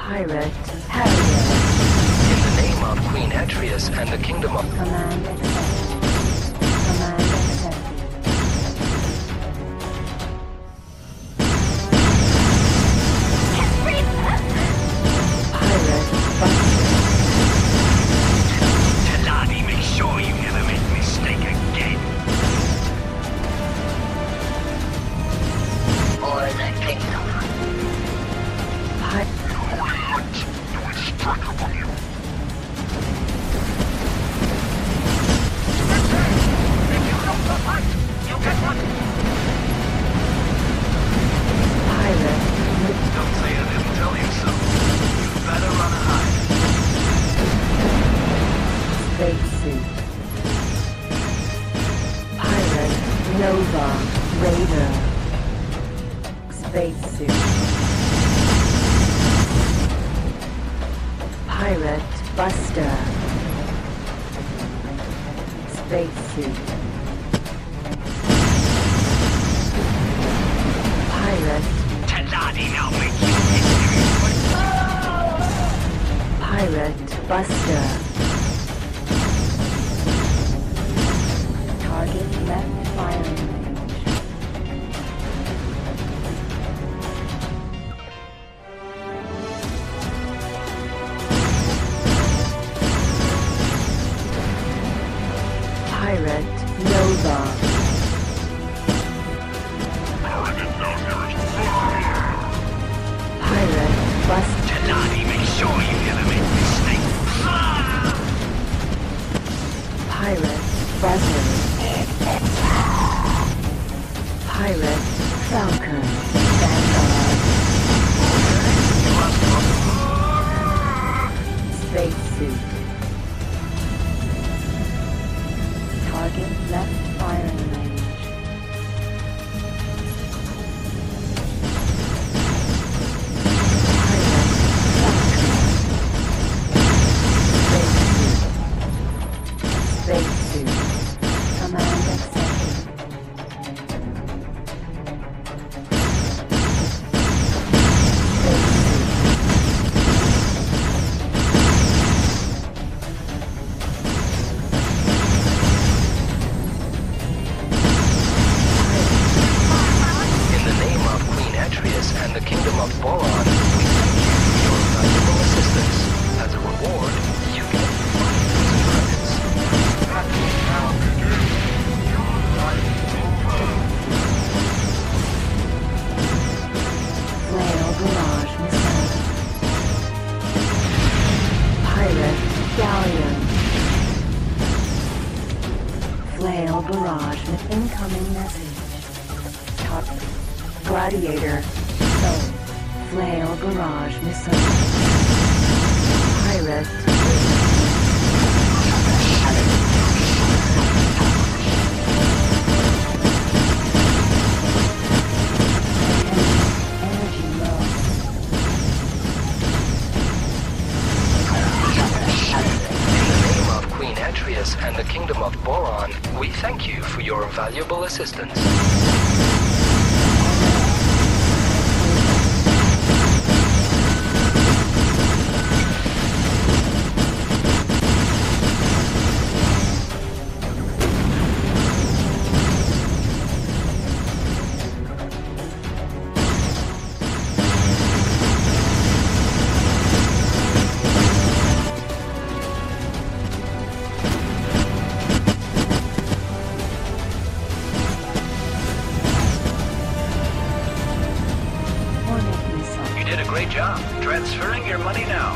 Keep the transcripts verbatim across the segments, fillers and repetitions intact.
Pirate Harrier. In the name of Queen Atreus and the Kingdom of... Command accepted. Command accepted. Pirate Buster. Talani, make sure you never make a mistake again. For the Kingdom. Pirate. Strike upon you. If you don't fight, you get one. Pirate. Don't say I didn't tell you so. You better run and hide. Spacesuit. Pirate Nova Raider. Spacesuit. Pirate Buster. Spacesuit. Pirate. Talani, now make you history. Pirate Buster. Target left firing range. Pirate Nova. Pirate Buster. Talani, make sure you never make a mistake. Pirate Buzzer. Pirate Falcon. Vanguard. Spacesuit. Target left firing range. Pirate Falcon. Spacesuit. Spacesuit. Command accepted. In the name of Queen Atreus and the Kingdom of Boron, we thank you for your valuable assistance. As a reward, you get five thousand credits. Flail Barrage Missile. Pirate Galleon. Flail Barrage with incoming message. Top Gladiator. Soul. Flail Barrage Missile. Pirate. Energy low. In the name of Queen Atreus and the Kingdom of Boron, we thank you for your valuable assistance. Hornet Missile. You did a great job. Transferring your money now.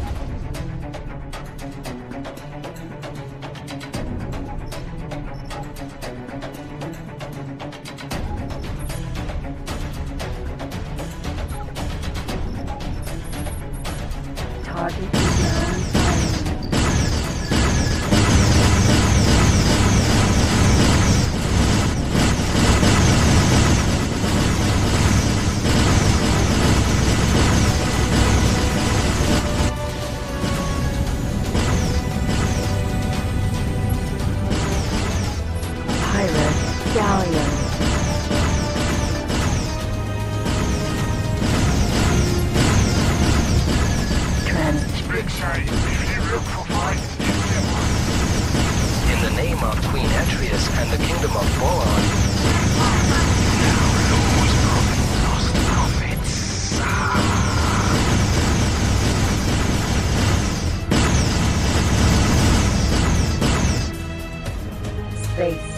Target is now in firing range. Pirate Galleon. of boron. Lost prophets. Space.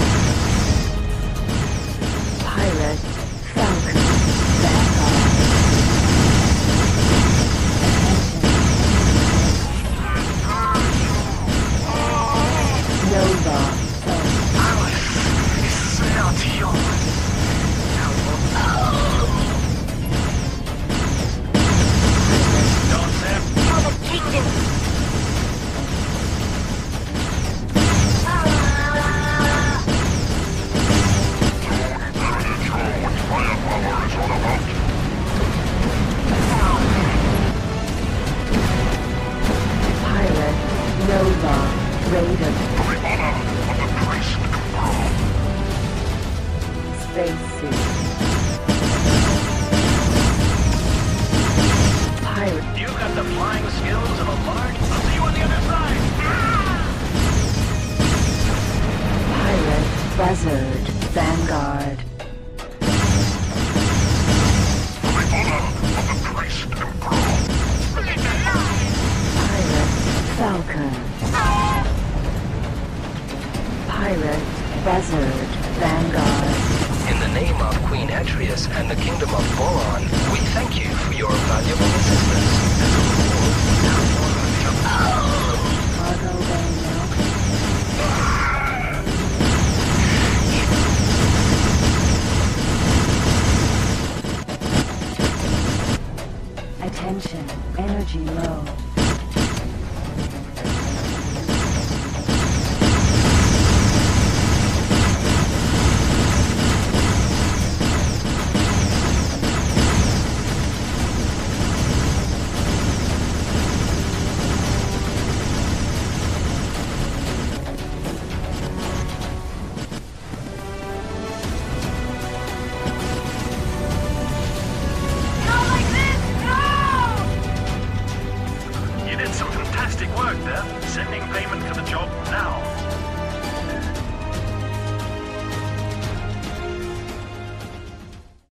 Pirate. Falcon. Vanguard. Attention. Nova. It's out yours. Don't them. Pirate. Nova. Raider. Spacesuit. Pirate. You got the flying skills of a large. I'll see you on the other side. Pirate. Buzzard. Vanguard. Pirate. Falcon. Pirate. Buzzard. Vanguard. In the name of Queen Atreus and the Kingdom of Boron, we thank you for your valuable assistance. As a reward, now you're Cargo bay now. Attention. Energy low. You did some fantastic work there. Sending payment for the job now.